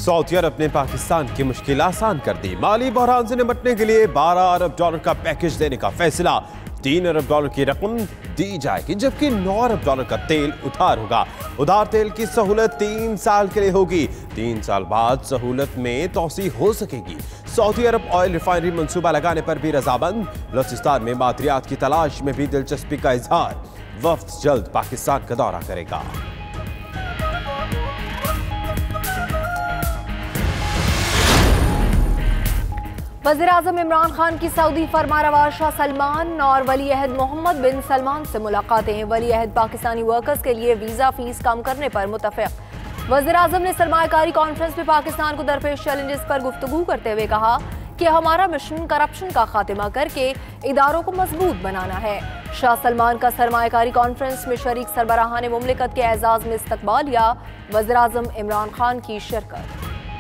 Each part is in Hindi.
सऊदी अरब ने पाकिस्तान की मुश्किल आसान कर दी। माली बहरान से निपटने के लिए $12 अरब का पैकेज देने का फैसला। $3 अरब की रकम दी जाएगी, जबकि $9 अरब का तेल उधार होगा। उधार तेल की सहूलत 3 साल के लिए होगी। 3 साल बाद सहूलत में तोसी हो सकेगी। सऊदी अरब ऑयल रिफाइनरी मंसूबा लगाने पर भी रजामंद। बलूचिस्तान में मादरियात की तलाश में भी दिलचस्पी का इजहार। वफ्द जल्द पाकिस्तान का दौरा करेगा। वज़ीर-ए-आज़म इमरान खान की सऊदी फरमारवा शाह सलमान और वली अहद मोहम्मद बिन सलमान से मुलाकातें। वली अहद पाकिस्तानी वर्कर्स के लिए वीज़ा फीस कम करने पर मुत्तफ़िक़। वज़ीर-ए-आज़म ने सरमायाकारी कॉन्फ्रेंस में पाकिस्तान को दरपेश चैलेंजेस पर गुफ्तगू करते हुए कहा कि हमारा मिशन करप्शन का खात्मा करके इदारों को मजबूत बनाना है। शाह सलमान का सरमायाकारी कॉन्फ्रेंस में शरीक सरबराहान मुमलिकत के एजाज़ में इस्तकबाल या वज़ीर-ए-आज़म इमरान खान की शिरकत।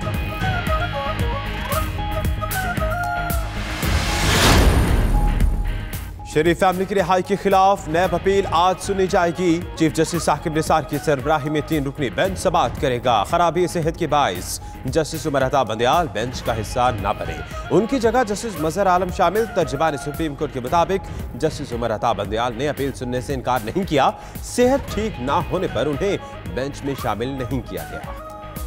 शरीफ फैमिली की रिहाई के खिलाफ नैब अपील आज सुनी जाएगी। चीफ जस्टिस साकिब निसार की सरबराही में 3 रुकनी बेंच समाअत करेगा। खराबी सेहत के बाइस जस्टिस उमर अता बंदियाल बेंच का हिस्सा न बने, उनकी जगह जस्टिस मजहर आलम शामिल। तर्जुमान सुप्रीम कोर्ट के मुताबिक जस्टिस उमर अता बंदियाल ने अपील सुनने से इनकार नहीं किया। सेहत ठीक न होने पर उन्हें बेंच में शामिल नहीं किया गया।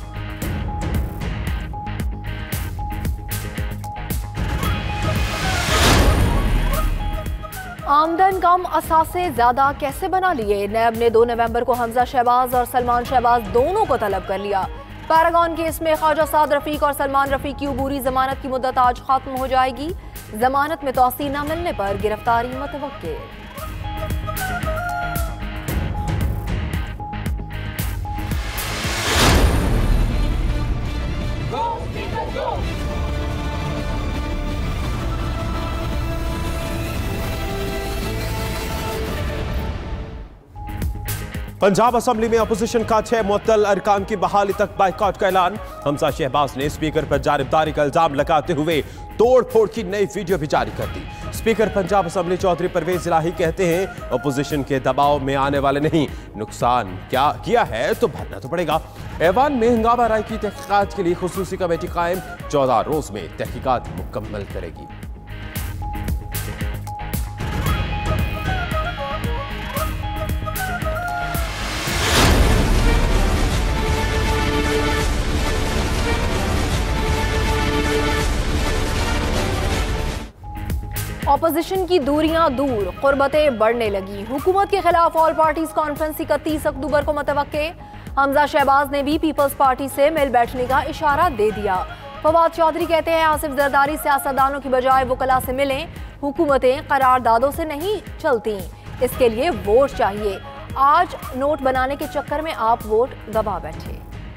आमदन कम असासे ज्यादा कैसे बना लिए? नैब ने 2 नवंबर को हमजा शहबाज और सलमान शहबाज दोनों को तलब कर लिया। पैरागॉन केस में ख्वाजा साद रफीक और सलमान रफीक की अबूरी जमानत की मुद्दत आज खत्म हो जाएगी। जमानत में तौसी न मिलने पर गिरफ्तारी मुतवक्किल। पंजाब असेंबली में अपोजिशन का 6 मुअत्तल अरकान की बहाली तक बाइकआउट का ऐलान। हमजा शहबाज ने स्पीकर पर जानिबदारी का इल्जाम लगाते हुए तोड़ फोड़ की नई वीडियो भी जारी कर दी। स्पीकर पंजाब असेंबली चौधरी परवेज इलाही कहते हैं अपोजिशन के दबाव में आने वाले नहीं, नुकसान क्या किया है तो भरना तो पड़ेगा। ऐवान में हंगामा राय की तहकीकात के लिए खुसूसी कमेटी कायम, 14 रोज में तहकीकात मुकम्मल करेगी। ऑपोजिशन की दूरियां दूर, कुर्बतें बढ़ने लगी। हुकूमत के खिलाफ ऑल पार्टीज कॉन्फ्रेंस 31 अक्टूबर को मुतवक्के। हमजा शहबाज ने भी पीपल्स पार्टी से मिल बैठने का इशारा दे दिया। फवाद चौधरी कहते हैं आसिफ जरदारी सियासतदानों की बजाय वकला से मिलें। हुकूमतें करारदादों से नहीं चलती, इसके लिए वोट चाहिए। आज नोट बनाने के चक्कर में आप वोट दबा बैठे।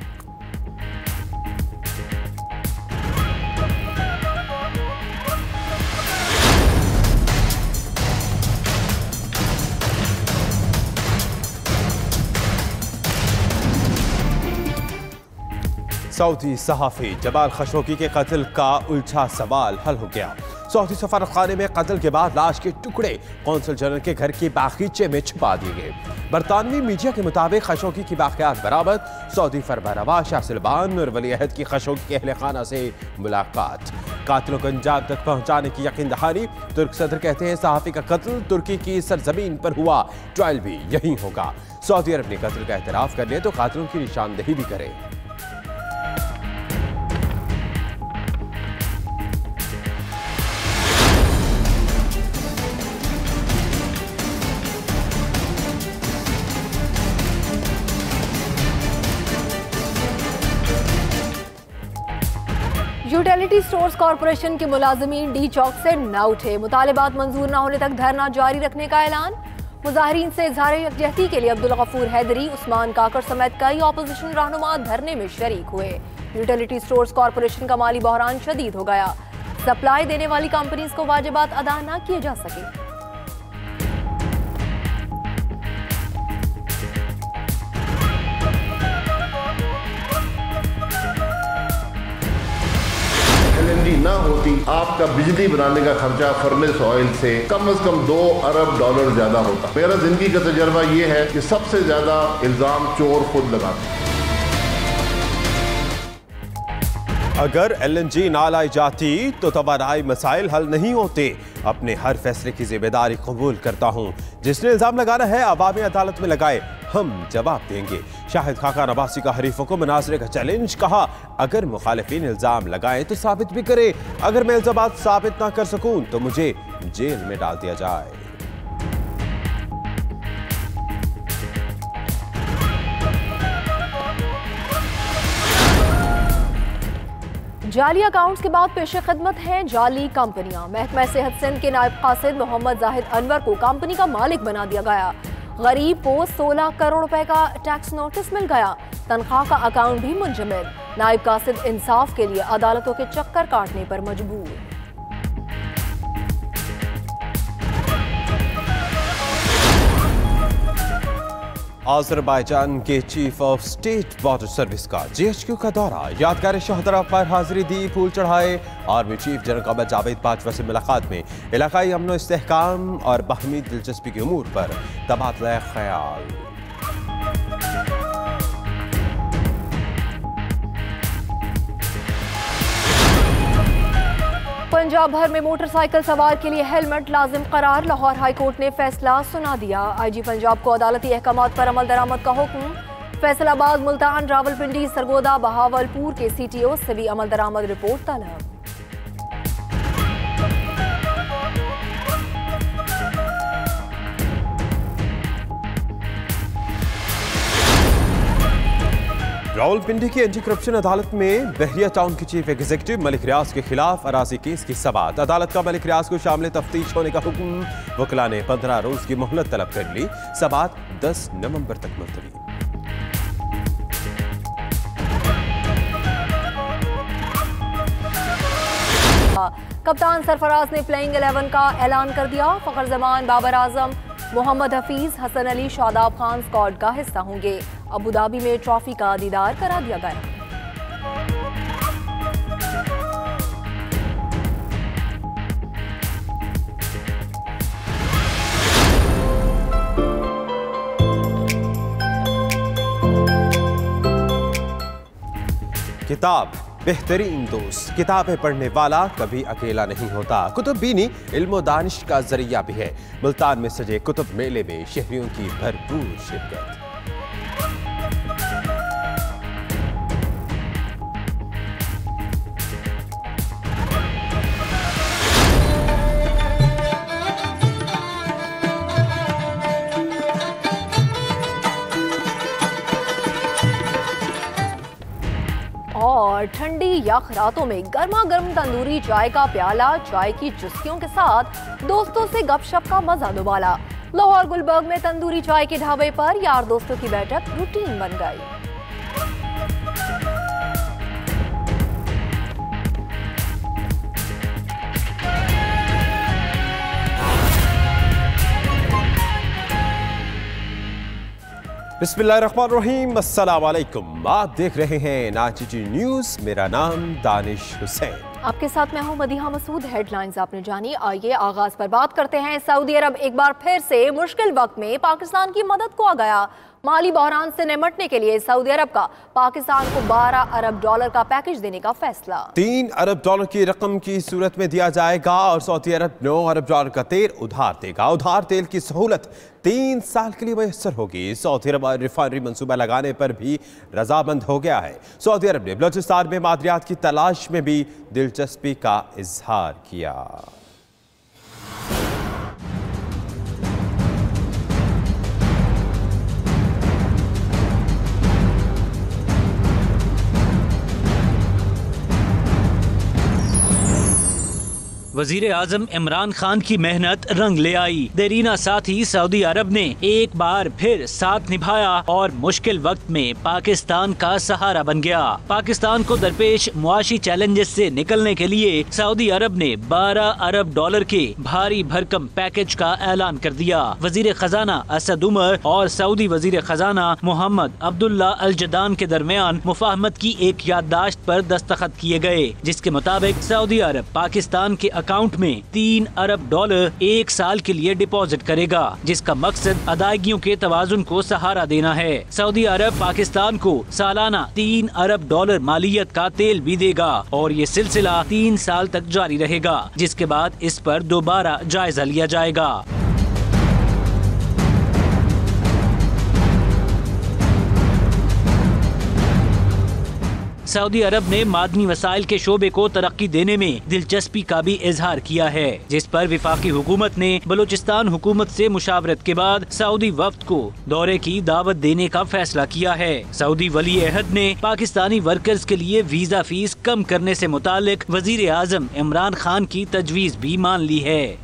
सऊदी सहाफी जमाल खशोगी के कत्ल का उलझा सवाल हल हो गया। सऊदी सफारतखाने में कत्ल के बाद लाश के टुकड़े कौंसल जनरल के घर के बागीचे में छुपा दिए गए। बरतानवी मीडिया के मुताबिक खशोगी की बाक़ियात बरामद। सऊदी फरमानवा शाह सलमान और वली अहद की खशोगी के अहले खाना से मुलाकात। कातिलों को अंजाम तक पहुंचाने की यकीन दहानी। तुर्क सदर कहते हैं सहाफी का कत्ल तुर्की की सरजमीन पर हुआ, ट्रायल भी यहीं होगा। सऊदी अरब ने कत्ल का एतराफ कर लिया तो कातिलों की निशानदेही भी करे। यूटिलिटी स्टोर्स कॉरपोरेशन के मुलाजमीन डी चौक से न उठे। मुतालिबात मंजूर न होने तक धरना जारी रखने का ऐलान। मुजाहिरीन से इजहार यकजहती के लिए अब्दुल गफूर हैदरी, उस्मान काकर समेत कई ऑपोजिशन रहनुमा धरने में शरीक हुए। यूटिलिटी स्टोर्स कॉरपोरेशन का माली बहरान शदीद हो गया। सप्लाई देने वाली कंपनीज को वाजिबात अदा न किए जा सके। LNG ना होती, आपका बिजली बनाने का खर्चा फर्नेस ऑयल से कम $2 अरब ज्यादा होता। मेरा जिंदगी का तजर्बा ये है कि सबसे ज्यादा इल्जाम चोर खुद लगाते हैं। अगर LNG ना लाई जाती तो तवानाई मसाइल हल नहीं होते। अपने हर फैसले की जिम्मेदारी कबूल करता हूँ। जिसने इल्जाम लगाना है अवामी अदालत में लगाए, हम जवाब देंगे। शाहिद खाका नवासी का हरीफों को मुनाजरे का चैलेंज। कहा अगर मुखालिफिन इल्जाम लगाए तो साबित भी करे। अगर मैं इल्जाम साबित ना कर सकूं तो मुझे जेल में डाल दिया जाए। जाली अकाउंट्स के बाद पेश खिदमत हैं जाली कंपनियां। महकमा सेहत सिंध के नायब कासिद मोहम्मद जाहिद अनवर को कंपनी का मालिक बना दिया गया। गरीब को 16 करोड़ रुपए का टैक्स नोटिस मिल गया। तनख्वाह का अकाउंट भी मुंजमद। नायब कासिद इंसाफ के लिए अदालतों के चक्कर काटने पर मजबूर। आज़रबाईजान के chief of state border service का GHQ का दौरा। यादगार शहदरा पर हाजिरी दी, फूल चढ़ाए। Army chief general Qamar Javed Bajwa से मुलाकात में इलाकाई अमन व इस्तेहकाम और बाहमी दिलचस्पी के उमूर पर तबादला ख्याल। पंजाब भर में मोटरसाइकिल सवार के लिए हेलमेट लाजिम करार। लाहौर हाई कोर्ट ने फैसला सुना दिया। IG पंजाब को अदालती अहकामात पर अमल दरामद का हुक्म। फैसलाबाद, मुल्तान, रावलपिंडी, सरगोदा, बहावलपुर के CTO से भी अमल दरामद रिपोर्ट तलब। रावलपिंडी की एंटी करप्शन अदालत में बहरिया टाउन के चीफ एग्जीक्यूटिव मलिक रियाज के खिलाफ अराजी केस की समाअत। अदालत का मलिक रियाज को शामिल तफ्तीश होने का हुक्म। वकला ने 15 रोज की मोहलत तलब कर ली। समाअत 10 नवंबर तक मुलतवी। कप्तान सरफराज ने प्लेइंग 11 का ऐलान कर दिया। फखर जमान, बाबर आजम, मोहम्मद हफीज, हसन अली, शादाब खान स्क्वाड का हिस्सा होंगे। अबू धाबी में ट्रॉफी का दीदार करा दिया गया। किताब बेहतरीन दोस्त। किताबें पढ़ने वाला कभी अकेला नहीं होता। कुतुब बीनी इल्म दानिश का जरिया भी है। मुल्तान में सजे कुतुब मेले में शहरियों की भरपूर शिरकत। और ठंडी यख रातों में गर्मा गर्म तंदूरी चाय का प्याला, चाय की चुस्कियों के साथ दोस्तों से गपशप का मजा दुबाला। लाहौर गुलबर्ग में तंदूरी चाय के ढाबे पर यार दोस्तों की बैठक रूटीन बन गई। बिस्मिल्लाहिर्रहमानिर्रहीम, अस्सलाम वालेकुम। आप देख रहे हैं 92 न्यूज़। मेरा नाम दानिश हुसैन। आपके साथ मैं हूं मदीहा मसूद। हेडलाइंस आपने जानी, आइए आगाज पर बात करते हैं। सऊदी अरब एक बार फिर से मुश्किल वक्त में पाकिस्तान की मदद को आ गया। माली बहरान से निपटने के लिए सऊदी अरब का पाकिस्तान को 12 अरब डॉलर का पैकेज देने का फैसला। 3 अरब डॉलर की रकम की सूरत में दिया जाएगा और सऊदी अरब 9 अरब डॉलर का तेल उधार देगा। उधार तेल की सहूलत 3 साल के लिए मैसर होगी। सऊदी अरब रिफाइनरी मंसूबा लगाने पर भी रजामंद हो गया है। सऊदी अरब ने बलूचिस्तान में मादरियात की तलाश में भी दिलचस्पी का इजहार किया। वजीर आजम इमरान खान की मेहनत रंग ले आई। देरीना साथ ही सऊदी अरब ने एक बार फिर साथ निभाया और मुश्किल वक्त में पाकिस्तान का सहारा बन गया। पाकिस्तान को दरपेश मुआशी चैलेंजेस से निकलने के लिए सऊदी अरब ने 12 अरब डॉलर के भारी भरकम पैकेज का ऐलान कर दिया। वजीर खजाना असद उमर और सऊदी वजीर खजाना मोहम्मद अब्दुल्ला अल जदान के दरमियान मुफाहमत की एक याददाश्त पर दस्तखत किए गए, जिसके मुताबिक सऊदी अरब पाकिस्तान के अकाउंट में $3 अरब एक साल के लिए डिपॉजिट करेगा, जिसका मकसद अदायगियों के तवाजुन को सहारा देना है। सऊदी अरब पाकिस्तान को सालाना $3 अरब मालियत का तेल भी देगा और ये सिलसिला 3 साल तक जारी रहेगा, जिसके बाद इस पर दोबारा जायजा लिया जाएगा। सऊदी अरब ने मादनी वसाइल के शोबे को तरक्की देने में दिलचस्पी का भी इजहार किया है, जिस पर विफाकी हुकूमत ने बलूचिस्तान हुकूमत से मुशावरत के बाद सऊदी वफ्द को दौरे की दावत देने का फैसला किया है। सऊदी वली अहद ने पाकिस्तानी वर्कर्स के लिए वीजा फीस कम करने से मुतालिक वजीर आजम इमरान खान की तजवीज भी मान ली है।